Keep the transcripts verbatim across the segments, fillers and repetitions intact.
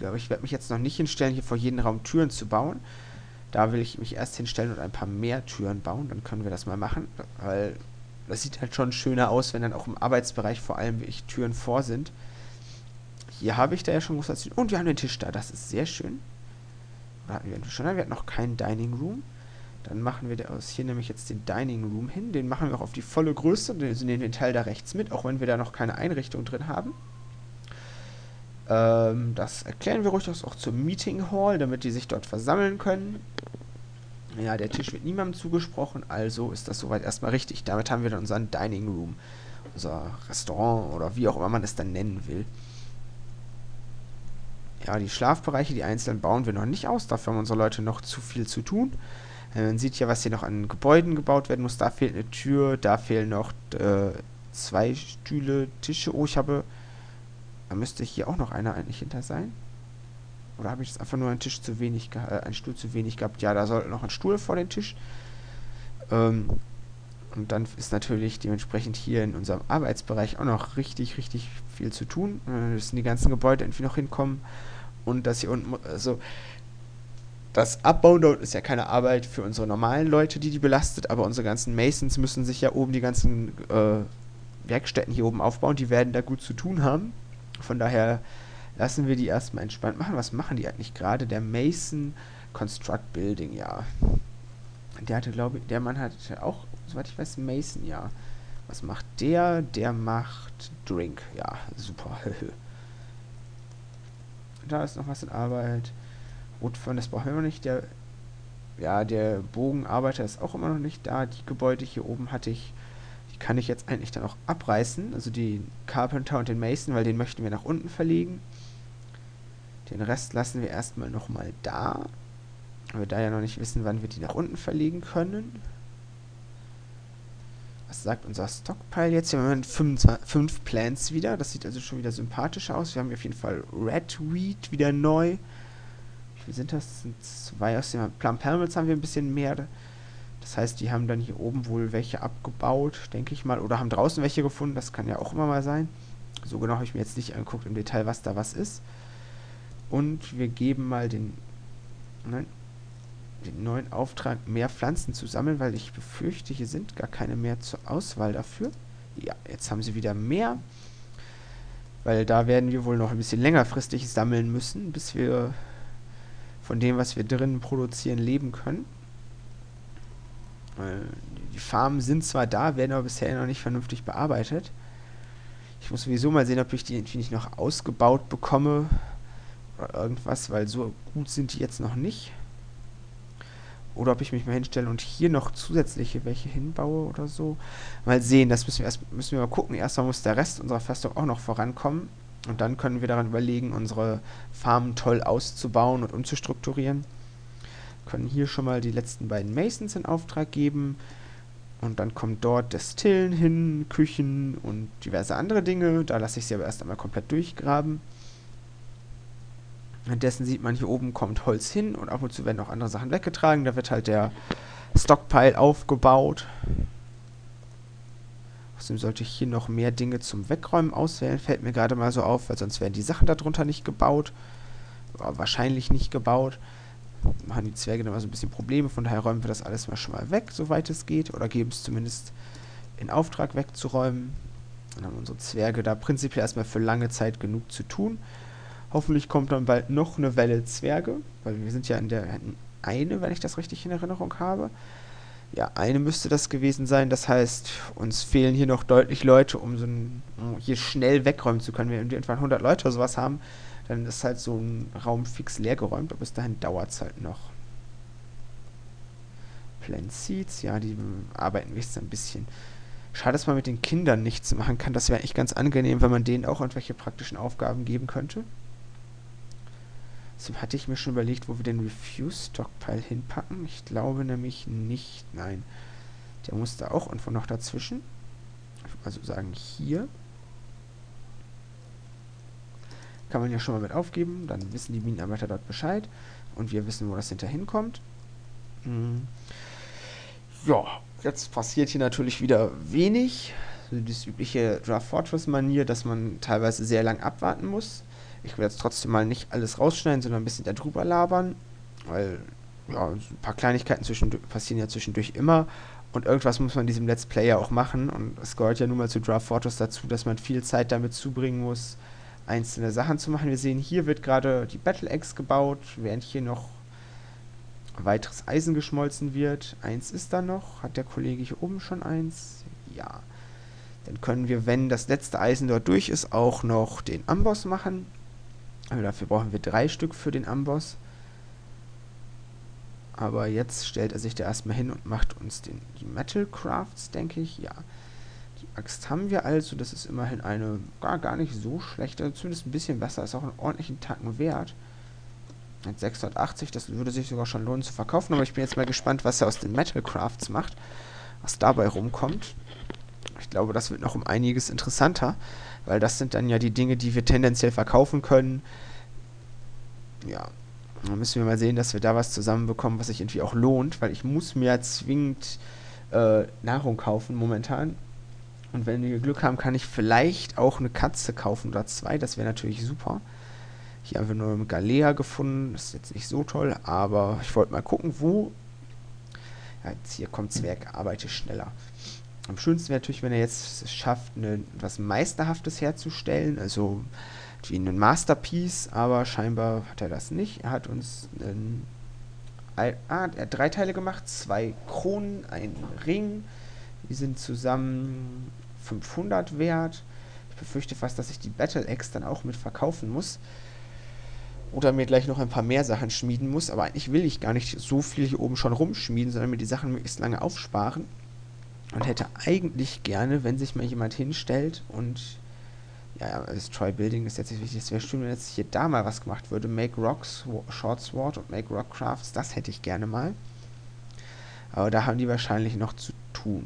benötige. Aber ich werde mich jetzt noch nicht hinstellen, hier vor jedem Raum Türen zu bauen. Da will ich mich erst hinstellen und ein paar mehr Türen bauen. Dann können wir das mal machen, weil das sieht halt schon schöner aus, wenn dann auch im Arbeitsbereich vor allem wirklich Türen vor sind. Hier habe ich da ja schon groß. Und wir haben den Tisch da, das ist sehr schön. Oder hatten wir den schon? Wir hatten noch keinen Dining Room. Dann machen wir aus hier nämlich jetzt den Dining Room hin. Den machen wir auch auf die volle Größe. Den nehmen den Teil da rechts mit, auch wenn wir da noch keine Einrichtung drin haben. Ähm, das erklären wir ruhig auch zum Meeting Hall, damit die sich dort versammeln können. Ja, der Tisch wird niemandem zugesprochen, also ist das soweit erstmal richtig. Damit haben wir dann unseren Dining Room, unser Restaurant oder wie auch immer man es dann nennen will. Ja, die Schlafbereiche, die einzelnen bauen wir noch nicht aus, dafür haben unsere Leute noch zu viel zu tun. Äh, man sieht ja, was hier noch an Gebäuden gebaut werden muss. Da fehlt eine Tür, da fehlen noch äh, zwei Stühle, Tische. Oh, ich habe... Da müsste hier auch noch einer eigentlich hinter sein. Oder habe ich jetzt einfach nur einen Tisch zu wenig, äh, einen Stuhl zu wenig gehabt? Ja, da sollte noch ein Stuhl vor den Tisch. Ähm, und dann ist natürlich dementsprechend hier in unserem Arbeitsbereich auch noch richtig, richtig viel zu tun. Äh, müssen die ganzen Gebäude irgendwie noch hinkommen. Und das hier unten, also das Abbauen dort ist ja keine Arbeit für unsere normalen Leute, die die belastet, aber unsere ganzen Masons müssen sich ja oben die ganzen äh, Werkstätten hier oben aufbauen. Die werden da gut zu tun haben. Von daher lassen wir die erstmal entspannt machen. Was machen die eigentlich gerade? Der Mason Construct Building, ja. Der hatte, glaube ich, der Mann hatte auch, soweit ich weiß, Mason, ja. Was macht der? Der macht Drink, ja, super. Da ist noch was in Arbeit. Rotfond, das brauchen wir noch nicht. Der, ja, der Bogenarbeiter ist auch immer noch nicht da. Die Gebäude hier oben hatte ich, die kann ich jetzt eigentlich dann auch abreißen. Also die Carpenter und den Mason, weil den möchten wir nach unten verlegen. Den Rest lassen wir erstmal nochmal da. Weil wir da ja noch nicht wissen, wann wir die nach unten verlegen können. Was sagt unser Stockpile jetzt? Wir haben fünf Plants wieder. Das sieht also schon wieder sympathischer aus. Wir haben auf jeden Fall Red Wheat wieder neu. Wie viel sind das? Das sind zwei aus dem Plum Palmels haben wir ein bisschen mehr. Das heißt, die haben dann hier oben wohl welche abgebaut, denke ich mal. Oder haben draußen welche gefunden. Das kann ja auch immer mal sein. So genau habe ich mir jetzt nicht angeguckt im Detail, was da was ist. Und wir geben mal den, nein, den neuen Auftrag, mehr Pflanzen zu sammeln, weil ich befürchte, hier sind gar keine mehr zur Auswahl dafür. Ja, jetzt haben sie wieder mehr. Weil da werden wir wohl noch ein bisschen längerfristig sammeln müssen, bis wir von dem, was wir drinnen produzieren, leben können. Die Farmen sind zwar da, werden aber bisher noch nicht vernünftig bearbeitet. Ich muss sowieso mal sehen, ob ich die irgendwie nicht noch ausgebaut bekomme oder irgendwas, weil so gut sind die jetzt noch nicht. Oder ob ich mich mal hinstelle und hier noch zusätzliche welche hinbaue oder so. Mal sehen, das müssen wir erst müssen wir mal gucken. Erstmal muss der Rest unserer Festung auch noch vorankommen. Und dann können wir daran überlegen, unsere Farmen toll auszubauen und umzustrukturieren. Können hier schon mal die letzten beiden Masons in Auftrag geben. Und dann kommt dort Destillen hin, Küchen und diverse andere Dinge. Da lasse ich sie aber erst einmal komplett durchgraben. Währenddessen sieht man, hier oben kommt Holz hin und ab und zu werden auch andere Sachen weggetragen. Da wird halt der Stockpile aufgebaut. Außerdem sollte ich hier noch mehr Dinge zum Wegräumen auswählen. Fällt mir gerade mal so auf, weil sonst werden die Sachen darunter nicht gebaut. Oder wahrscheinlich nicht gebaut. Machen die Zwerge dann mal so ein bisschen Probleme. Von daher räumen wir das alles mal schon mal weg, soweit es geht. Oder geben es zumindest in Auftrag wegzuräumen. Dann haben unsere Zwerge da prinzipiell erstmal für lange Zeit genug zu tun. Hoffentlich kommt dann bald noch eine Welle Zwerge, weil wir sind ja in der eine, wenn ich das richtig in Erinnerung habe. Ja, eine müsste das gewesen sein. Das heißt, uns fehlen hier noch deutlich Leute, um so ein, um hier schnell wegräumen zu können. Wenn wir irgendwann hundert Leute oder sowas haben, dann ist halt so ein Raum fix leer geräumt, aber bis dahin dauert es halt noch. Plant Seeds, ja, die arbeiten wenigstens ein bisschen. Schade, dass man mit den Kindern nichts machen kann. Das wäre echt ganz angenehm, wenn man denen auch irgendwelche praktischen Aufgaben geben könnte. Deswegen hatte ich mir schon überlegt, wo wir den Refuse-Stockpile hinpacken. Ich glaube nämlich nicht. Nein. Der muss da auch irgendwo noch dazwischen. Ich würde also sagen, hier. Kann man ja schon mal mit aufgeben. Dann wissen die Minenarbeiter dort Bescheid. Und wir wissen, wo das hinterhin kommt. Hm. Ja, jetzt passiert hier natürlich wieder wenig. So das übliche Dwarf Fortress-Manier, dass man teilweise sehr lang abwarten muss. Ich will jetzt trotzdem mal nicht alles rausschneiden, sondern ein bisschen darüber labern, weil ja, ein paar Kleinigkeiten zwischendurch passieren ja zwischendurch immer und irgendwas muss man in diesem Let's Play ja auch machen und es gehört ja nun mal zu Draft Fortress dazu, dass man viel Zeit damit zubringen muss, einzelne Sachen zu machen. Wir sehen, hier wird gerade die Battle Axe gebaut, während hier noch weiteres Eisen geschmolzen wird. Eins ist da noch. Hat der Kollege hier oben schon eins? Ja. Dann können wir, wenn das letzte Eisen dort durch ist, auch noch den Amboss machen. Also dafür brauchen wir drei Stück für den Amboss. Aber jetzt stellt er sich da erstmal hin und macht uns den, die Metal Crafts, denke ich. Ja. Die Axt haben wir also. Das ist immerhin eine gar, gar nicht so schlechte, zumindest ein bisschen besser. Ist auch einen ordentlichen Tacken wert. Mit sechshundertachtzig, das würde sich sogar schon lohnen zu verkaufen. Aber ich bin jetzt mal gespannt, was er aus den Metal Crafts macht. Was dabei rumkommt. Ich glaube, das wird noch um einiges interessanter. Weil das sind dann ja die Dinge, die wir tendenziell verkaufen können. Ja. Dann müssen wir mal sehen, dass wir da was zusammenbekommen, was sich irgendwie auch lohnt. Weil ich muss mir zwingend äh, Nahrung kaufen momentan. Und wenn wir Glück haben, kann ich vielleicht auch eine Katze kaufen oder zwei. Das wäre natürlich super. Hier haben wir nur eine Galea gefunden. Das ist jetzt nicht so toll, aber ich wollte mal gucken, wo... Ja, jetzt hier kommt Zwerg, arbeite schneller. Am schönsten wäre natürlich, wenn er jetzt es schafft, eine, etwas Meisterhaftes herzustellen, also wie ein Masterpiece, aber scheinbar hat er das nicht. Er hat uns einen... Ah, er hat drei Teile gemacht, zwei Kronen, einen Ring. Die sind zusammen fünfhundert wert. Ich befürchte fast, dass ich die Battle Axe dann auch mit verkaufen muss. Oder mir gleich noch ein paar mehr Sachen schmieden muss. Aber eigentlich will ich gar nicht so viel hier oben schon rumschmieden, sondern mir die Sachen möglichst lange aufsparen. Und hätte eigentlich gerne, wenn sich mal jemand hinstellt und... Ja, das Try Building ist jetzt nicht wichtig. Es wäre schön, wenn jetzt hier da mal was gemacht würde. Make Rocks, Short Sword und Make Rock Crafts. Das hätte ich gerne mal. Aber da haben die wahrscheinlich noch zu tun.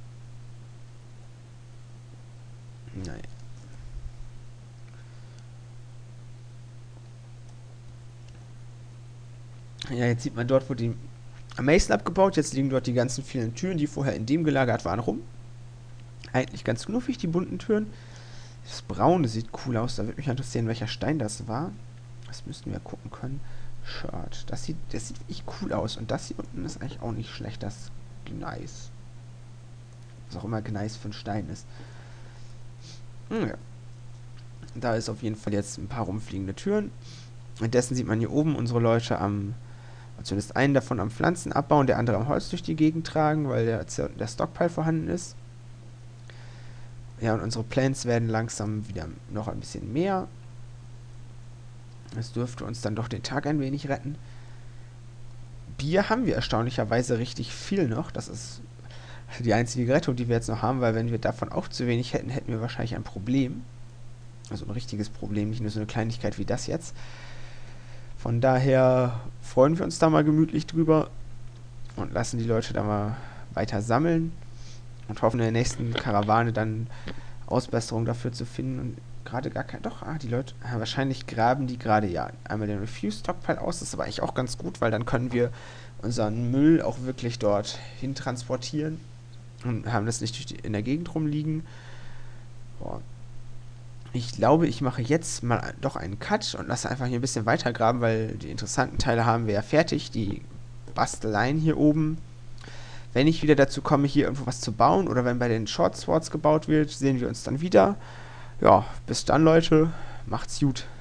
Nein. Ja, jetzt sieht man dort, wo die Mason abgebaut. Jetzt liegen dort die ganzen vielen Türen, die vorher in dem gelagert waren, rum. Eigentlich ganz knuffig, die bunten Türen. Das Braune sieht cool aus. Da würde mich interessieren, welcher Stein das war. Das müssten wir gucken können. Shirt. Das sieht, das sieht echt cool aus. Und das hier unten ist eigentlich auch nicht schlecht. Das Gneis. Was auch immer Gneis für ein Stein ist. Hm, ja. Da ist auf jeden Fall jetzt ein paar rumfliegende Türen. Währenddessen sieht man hier oben unsere Leute am... Zumindest einen davon am Pflanzen abbauen, der andere am Holz durch die Gegend tragen, weil der, der Stockpile vorhanden ist. Ja, und unsere Plants werden langsam wieder noch ein bisschen mehr. Das dürfte uns dann doch den Tag ein wenig retten. Bier haben wir erstaunlicherweise richtig viel noch. Das ist die einzige Rettung, die wir jetzt noch haben, weil wenn wir davon auch zu wenig hätten, hätten wir wahrscheinlich ein Problem. Also ein richtiges Problem, nicht nur so eine Kleinigkeit wie das jetzt. Von daher freuen wir uns da mal gemütlich drüber und lassen die Leute da mal weiter sammeln und hoffen in der nächsten Karawane dann Ausbesserung dafür zu finden. Und gerade gar kein... Doch, ah, die Leute... Ja, wahrscheinlich graben die gerade, ja, einmal den Refuse-Stockpile aus. Das ist aber eigentlich auch ganz gut, weil dann können wir unseren Müll auch wirklich dort hin transportieren und haben das nicht durch die, in der Gegend rumliegen. Boah. Ich glaube, ich mache jetzt mal doch einen Cut und lasse einfach hier ein bisschen weiter graben, weil die interessanten Teile haben wir ja fertig. Die Basteleien hier oben. Wenn ich wieder dazu komme, hier irgendwo was zu bauen oder wenn bei den Short Swords gebaut wird, sehen wir uns dann wieder. Ja, bis dann, Leute. Macht's gut.